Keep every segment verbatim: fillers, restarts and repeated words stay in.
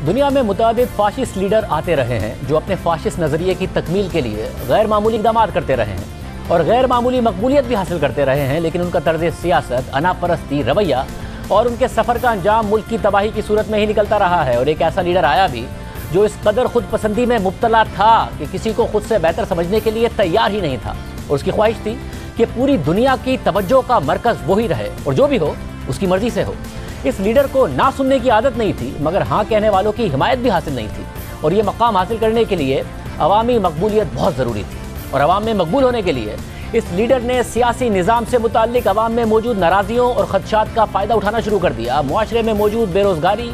दुनिया में मुताबिक फाशिस्ट लीडर आते रहे हैं जो अपने फाशिस्ट नज़रिए की तकमील के लिए गैर मामूली इक़दामात करते रहे हैं और गैर मामूली मकबूलियत भी हासिल करते रहे हैं, लेकिन उनका तर्ज सियासत, अनापरस्ती, रवैया और उनके सफ़र का अंजाम मुल्क की तबाही की सूरत में ही निकलता रहा है। और एक ऐसा लीडर आया भी जो इस कदर खुद पसंदी में मुब्तला था कि किसी को खुद से बेहतर समझने के लिए तैयार ही नहीं था, और उसकी ख्वाहिश थी कि पूरी दुनिया की तवज्जो का मरकज़ वही रहे और जो भी हो उसकी मर्ज़ी से हो। इस लीडर को ना सुनने की आदत नहीं थी, मगर हाँ कहने वालों की हिमायत भी हासिल नहीं थी, और ये मकाम हासिल करने के लिए अवामी मकबूलियत बहुत ज़रूरी थी। और अवाम में मकबूल होने के लिए इस लीडर ने सियासी निज़ाम से मुताल्लिक अवाम में मौजूद नाराज़ियों और खदशात का फ़ायदा उठाना शुरू कर दिया। मुआशरे में मौजूद बेरोज़गारी,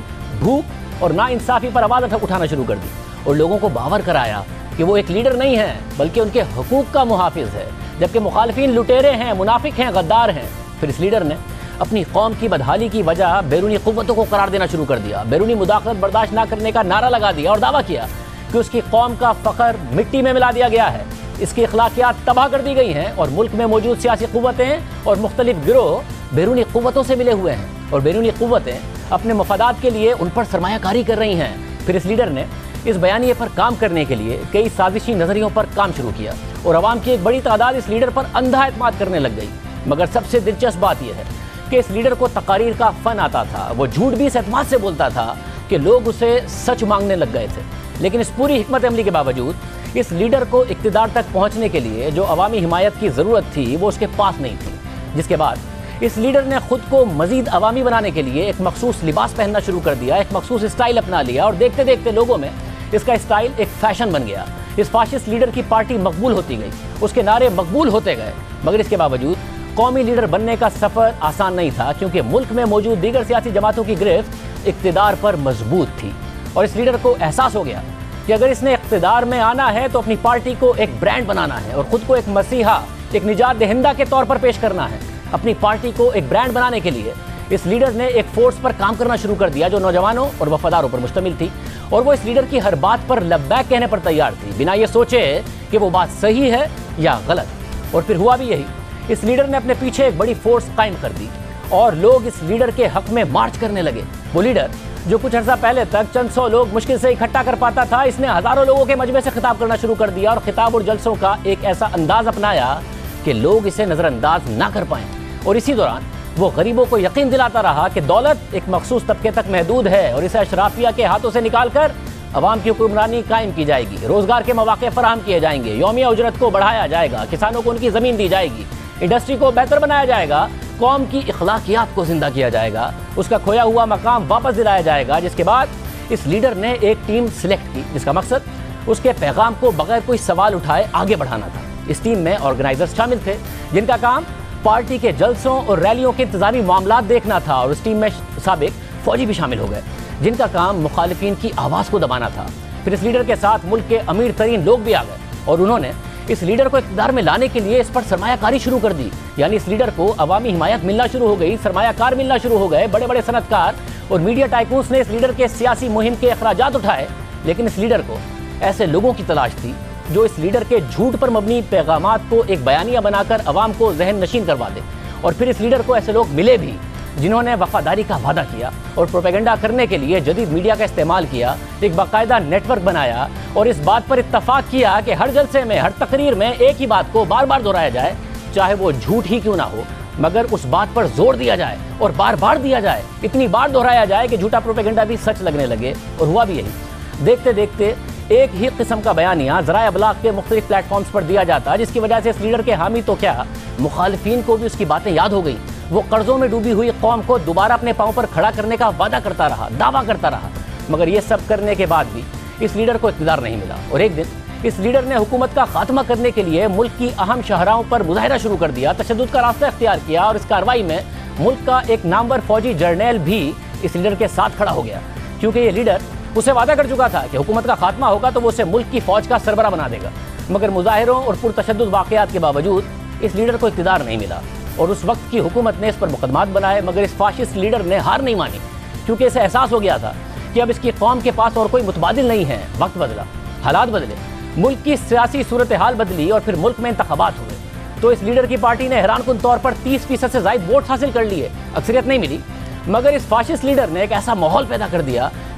भूख और नाइंसाफ़ी पर आवाज़ उठाना शुरू कर दी और लोगों को बावर कराया कि वो एक लीडर नहीं है बल्कि उनके हकूक़ का मुहाफ़िज़ है, जबकि मुखालिफिन लुटेरे हैं, मुनाफिक हैं, गद्दार हैं। फिर इस लीडर ने अपनी कौम की बदहाली की वजह बैरूनी क़ुव्वतों को करार देना शुरू कर दिया, बैरूनी मुदाखलत बर्दाश्त न करने का नारा लगा दिया और दावा किया कि उसकी कौम का फ़ख्र मिट्टी में मिला दिया गया है, इसकी अखलाकियात तबाह कर दी गई हैं और मुल्क में मौजूद सियासी क़ुव्वतें और मुख्तलिफ गिरोह बैरूनी क़ुव्वतों से मिले हुए हैं और बैरूनी क़ुव्वतें अपने मफादात के लिए उन पर सरमायाकारी कर रही हैं। फिर इस लीडर ने इस बयानिए पर काम करने के लिए कई साजिशी नज़रियों पर काम शुरू किया और अवाम की एक बड़ी तादाद इस लीडर पर अंधा एतमाद करने लग गई। मगर सबसे दिलचस्प बात यह है कि इस लीडर को तकारीर का फ़न आता था, वो झूठ भी इस एतमाद से बोलता था कि लोग उसे सच मांगने लग गए थे। लेकिन इस पूरी हिकमत अमली के बावजूद इस लीडर को इक़्तिदार तक पहुँचने के लिए जो अवामी हिमायत की ज़रूरत थी वो उसके पास नहीं थी, जिसके बाद इस लीडर ने खुद को मज़ीद अवामी बनाने के लिए एक मखसूस लिबास पहनना शुरू कर दिया, एक मखसूस स्टाइल अपना लिया और देखते देखते लोगों में इसका स्टाइल एक फ़ैशन बन गया। इस फाशिस्ट लीडर की पार्टी मकबूल होती गई, उसके नारे मकबूल होते गए, मगर इसके बावजूद कौमी लीडर बनने का सफ़र आसान नहीं था, क्योंकि मुल्क में मौजूद दीगर सियासी जमातों की गिरफ्त इक़्तिदार पर मजबूत थी। और इस लीडर को एहसास हो गया कि अगर इसने इक़्तिदार में आना है तो अपनी पार्टी को एक ब्रांड बनाना है और ख़ुद को एक मसीहा, एक निजात दहिंदा के तौर पर पेश करना है। अपनी पार्टी को एक ब्रांड बनाने के लिए इस लीडर ने एक फोर्स पर काम करना शुरू कर दिया जो नौजवानों और वफादारों पर मुश्तमिल थी, और वो इस लीडर की हर बात पर लब्बैक कहने पर तैयार थी, बिना ये सोचे कि वो बात सही है या गलत। और फिर हुआ भी यही, इस लीडर ने अपने पीछे एक बड़ी फोर्स कायम कर दी और लोग इस लीडर के हक में मार्च करने लगे। वो लीडर जो कुछ अर्सा पहले तक चंद सौ लोग मुश्किल से इकट्ठा कर पाता था, इसने हज़ारों लोगों के मजमे से खिताब करना शुरू कर दिया और खिताब और जलसों का एक ऐसा अंदाज अपनाया कि लोग इसे नज़रअंदाज ना कर पाएँ। और इसी दौरान वो गरीबों को यकीन दिलाता रहा कि दौलत एक मखसूस तबके तक महदूद है और इसे अशराफिया के हाथों से निकाल कर अवाम की हुक्मरानी कायम की जाएगी, रोज़गार के मौके फराहम किए जाएंगे, यौमिया उजरत को बढ़ाया जाएगा, किसानों को उनकी ज़मीन दी जाएगी, इंडस्ट्री को बेहतर बनाया जाएगा, कौम की अखलाकियात को ज़िंदा किया जाएगा, उसका खोया हुआ मकाम वापस दिलाया जाएगा। जिसके बाद इस लीडर ने एक टीम सिलेक्ट की जिसका मकसद उसके पैगाम को बगैर कोई सवाल उठाए आगे बढ़ाना था। इस टीम में ऑर्गेनाइजर्स शामिल थे जिनका काम पार्टी के जलसों और रैलियों के इंतजामी मामलात देखना था, और उस टीम में साबिक फौजी भी शामिल हो गए जिनका काम मुखालिफिन की आवाज़ को दबाना था। फिर इस लीडर के साथ मुल्क के अमीर तरीन लोग भी आ गए और उन्होंने इस लीडर को इक़्तिदार में लाने के लिए इस पर सरमायाकारी शुरू कर दी, यानी इस लीडर को अवामी हिमायत मिलना शुरू हो गई, सरमायाकार मिलना शुरू हो गए, बड़े बड़े सनतकार और मीडिया टाइकून्स ने इस लीडर के सियासी मुहिम के अखराजात उठाए। लेकिन इस लीडर को ऐसे लोगों की तलाश थी जो इस लीडर के झूठ पर मबनी पैगामात को एक बयानिया बनाकर अवाम को जहन नशीन करवा दे। और फिर इस लीडर को ऐसे लोग मिले भी जिन्होंने वफादारी का वादा किया और प्रोपेगेंडा करने के लिए जदीद मीडिया का इस्तेमाल किया, एक बाकायदा नेटवर्क बनाया और इस बात पर इत्तफाक किया कि हर जलसे में, हर तकरीर में एक ही बात को बार बार दोहराया जाए, चाहे वो झूठ ही क्यों ना हो, मगर उस बात पर जोर दिया जाए और बार बार दिया जाए, इतनी बार दोहराया जाए कि झूठा प्रोपेगेंडा भी सच लगने लगे। और हुआ भी यही। देखते देखते एक ही किस्म का बयानिया ज़राए अबलाग के मुख्तलिफ प्लेटफॉर्म्स पर दिया जाता, जिसकी वजह से इस लीडर के हामी तो क्या, मुखालिफिन को भी उसकी बातें याद हो गई। वो कर्जों में डूबी हुई कौम को दोबारा अपने पाँव पर खड़ा करने का वादा करता रहा, दावा करता रहा, मगर ये सब करने के बाद भी इस लीडर को इक़्तिदार नहीं मिला। और एक दिन इस लीडर ने हुकूमत का खात्मा करने के लिए मुल्क की अहम शहराओं पर मुजाहिरा शुरू कर दिया, तशद्दुद का रास्ता इख्तियार किया और इस कार्रवाई में मुल्क का एक नामवर फौजी जर्नैल भी इस लीडर के साथ खड़ा हो गया, क्योंकि ये लीडर उसे वादा कर चुका था कि हुकूमत का खात्मा होगा तो वो उसे मुल्क की फौज का सरबरा बना देगा। मगर मुजाहिरों और पुरतशद्दुद वाक़यात के बावजूद इस लीडर को इक़्तिदार नहीं मिला और उस वक्त की हुकूमत ने इस पर मुकदमात बनाए, मगर इस फाशिस्ट लीडर ने हार नहीं मानी, क्योंकि इसे एहसास हो गया था कि अब इसकी कौम के पास और कोई मुतबादिल नहीं है। वक्त बदला, हालात बदले, मुल्क की सियासी सूरत हाल बदली और फिर मुल्क में इंतखाबात हुए तो इस लीडर की पार्टी ने हैरानकुन तौर पर तीस फीसद से ज़ायद वोट हासिल कर लिए। अक्सरियत नहीं मिली, मगर इस फाशिस्ट लीडर ने एक ऐसा माहौल पैदा कर दिया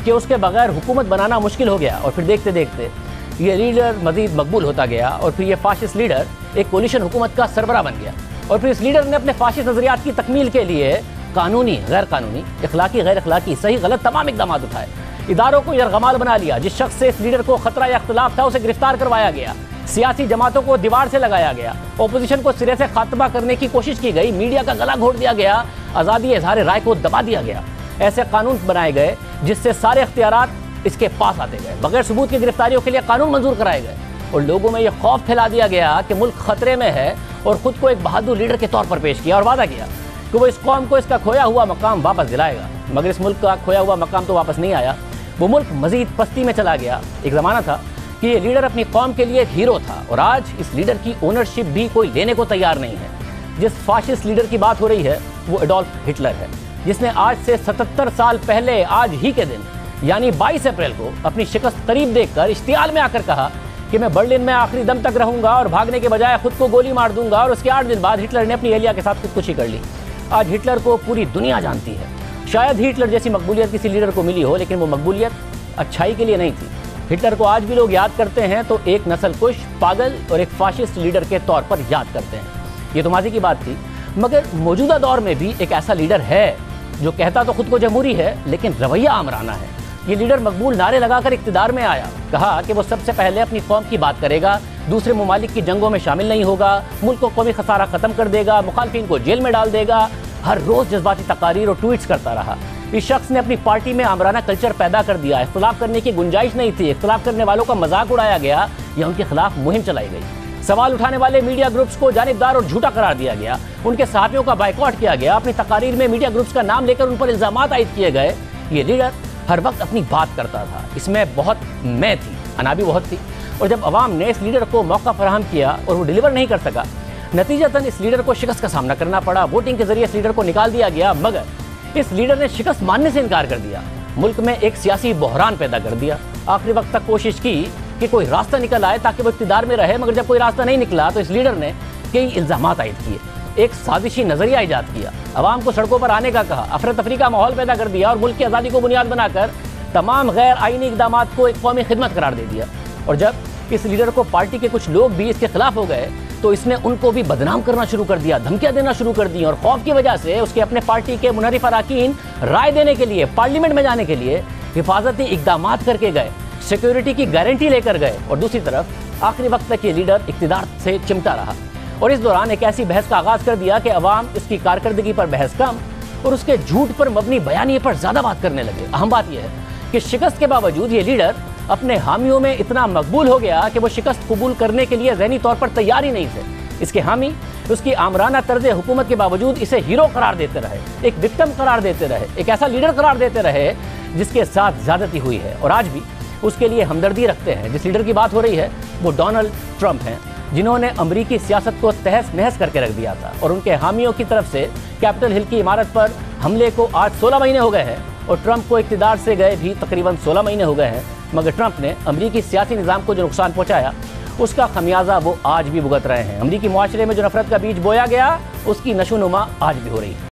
कि उसके बगैर हुकूमत बनाना मुश्किल हो गया। और फिर देखते देखते ये लीडर मज़ीद मकबूल होता गया और फिर ये फाशिस्ट लीडर एक कोलिशन हुकूमत का सरबराह बन गया। और फिर इस लीडर ने अपने फाशिस्ट नज़रियात की तकमील के लिए कानूनी, गैर कानूनी, इखलाकी, गैर इखलाकी, सही गलत तमाम इक़दाम उठाए। इदारों को यरगमाल बना लिया। जिस शख्स से इस लीडर को खतरा या इख्तिलाफ था उसे गिरफ्तार करवाया गया। सियासी जमातों को दीवार से लगाया गया। अपोजिशन को सिरे से खात्मा करने की कोशिश की गई। मीडिया का गला घोट दिया गया। आज़ादी इज़हार राय को दबा दिया गया। ऐसे कानून बनाए गए जिससे सारे इख्तियारात इसके पास आते गए। बगैर सबूत की गिरफ्तारियों के लिए कानून मंजूर कराए गए और लोगों में यह खौफ फैला दिया गया कि मुल्क खतरे में है और खुद को एक बहादुर लीडर के तौर पर पेश किया और वादा किया कि वो इस कौम को इसका खोया हुआ मकाम वापस दिलाएगा। मगर इस मुल्क का खोया हुआ मकाम तो वापस नहीं आया। वो मुल्क मजीद पस्ती में चला गया। एक ज़माना था कि ये लीडर अपनी कौम के लिए एक हीरो था और आज इस लीडर की ओनरशिप भी कोई लेने को तैयार नहीं है। जिस फाशिस्ट लीडर की बात हो रही है वो एडोल्फ हिटलर है, जिसने आज से सतहत्तर साल पहले आज ही के दिन यानी बाईस अप्रैल को अपनी शिकस्त करीब देखकर इश्तियाल में आकर कहा कि मैं बर्लिन में आखिरी दम तक रहूंगा और भागने के बजाय खुद को गोली मार दूंगा। और उसके आठ दिन बाद हिटलर ने अपनी एहलिया के साथ खुदकुशी कर ली। आज हिटलर को पूरी दुनिया जानती है। शायद ही हिटलर जैसी मकबूलियत किसी लीडर को मिली हो, लेकिन वो मकबूलियत अच्छाई के लिए नहीं थी। हिटलर को आज भी लोग याद करते हैं तो एक नस्लकुश, पागल और एक फाशिस्ट लीडर के तौर पर याद करते हैं। ये तो माजी की बात थी। मगर मौजूदा दौर में भी एक ऐसा लीडर है जो कहता तो खुद को जमहूरी है लेकिन रवैया आमराना है। ये लीडर मकबूल नारे लगाकर इक़्तिदार में आया। कहा कि वो सबसे पहले अपनी कौम की बात करेगा, दूसरे ममालिक की जंगों में शामिल नहीं होगा, मुल्क को कौमी खसारा ख़त्म कर देगा, मुखालफिन को जेल में डाल देगा। हर रोज़ जज्बाती तकारीर और ट्वीट्स करता रहा। इस शख्स ने अपनी पार्टी में आमराना कल्चर पैदा कर दिया। इख्तिलाफ करने की गुंजाइश नहीं थी। इख्तिलाफ करने वालों का मजाक उड़ाया गया या उनके खिलाफ मुहिम चलाई गई। सवाल उठाने वाले मीडिया ग्रुप्स को जानिबदार और झूठा करार दिया गया। उनके सहाफ़ियों का बाइकआउट किया गया। अपनी तकारीर में मीडिया ग्रुप्स का नाम लेकर उन पर इल्ज़ामात आयद किए गए। ये लीडर हर वक्त अपनी बात करता था। इसमें बहुत मैं थी, अना भी बहुत थी। और जब अवाम ने इस लीडर को मौका फराहम किया और वो डिलीवर नहीं कर सका, नतीजतन इस लीडर को शिकस्त का सामना करना पड़ा। वोटिंग के जरिए इस लीडर को निकाल दिया गया। मगर इस लीडर ने शिकस्त मानने से इनकार कर दिया। मुल्क में एक सियासी बहरान पैदा कर दिया। आखिरी वक्त तक कोशिश की कि कोई रास्ता निकल आए ताकि वो इक़्तिदार में रहे। मगर जब कोई रास्ता नहीं निकला तो इस लीडर ने कई इल्ज़ामात आयद किए, एक साजिशी नज़रिया ईजाद किया, अवाम को सड़कों पर आने का कहा, अफरा तफरी का माहौल पैदा कर दिया और मुल्क की आज़ादी को बुनियाद बनाकर तमाम गैर आइनी इक़दामात को एक कौमी खिदमत करार दे दिया। और जब इस लीडर को पार्टी के कुछ लोग भी इसके खिलाफ हो गए तो इसने उनको भी बदनाम करना शुरू कर दिया, धमकियां देना शुरू कर दी। और खौफ की वजह से उसके अपने पार्टी के मुनहरिफ अरकान राय देने के लिए, पार्लियामेंट में जाने के लिए हिफाजती इक़दामात करके गए, सिक्योरिटी की गारंटी लेकर गए। और दूसरी तरफ आखिरी वक्त तक ये लीडर इक़्तिदार से चिमटा रहा और इस दौरान एक ऐसी बहस का आगाज़ कर दिया कि अवाम उसकी कारकर्दगी पर बहस कम और उसके झूठ पर मबनी बयानिए पर ज़्यादा बात करने लगे। अहम बात यह है कि शिकस्त के बावजूद ये लीडर अपने हामियों में इतना मकबूल हो गया कि वो शिकस्त कबूल करने के लिए ज़हनी तौर पर तैयार ही नहीं थे। इसके हामी उसकी आमराना तर्ज हुकूमत के बावजूद इसे हीरो करार देते रहे, एक विक्टिम करार देते रहे, एक ऐसा लीडर करार देते रहे जिसके साथ ज़्यादती हुई है। और आज भी उसके लिए हमदर्दी रखते हैं। जिस लीडर की बात हो रही है वो डोनाल्ड ट्रंप हैं, जिन्होंने अमरीकी सियासत को तहस नहस करके रख दिया था। और उनके हामियों की तरफ से कैपिटल हिल की इमारत पर हमले को आज सोलह महीने हो गए हैं और ट्रंप को इक़्तिदार से गए भी तकरीबन सोलह महीने हो गए हैं। मगर ट्रंप ने अमरीकी सियासी निज़ाम को जो नुकसान पहुंचाया उसका खमियाजा वो आज भी भुगत रहे हैं। अमरीकी मुआशरे में जो नफरत का बीज बोया गया उसकी नशोनुमा आज भी हो रही है।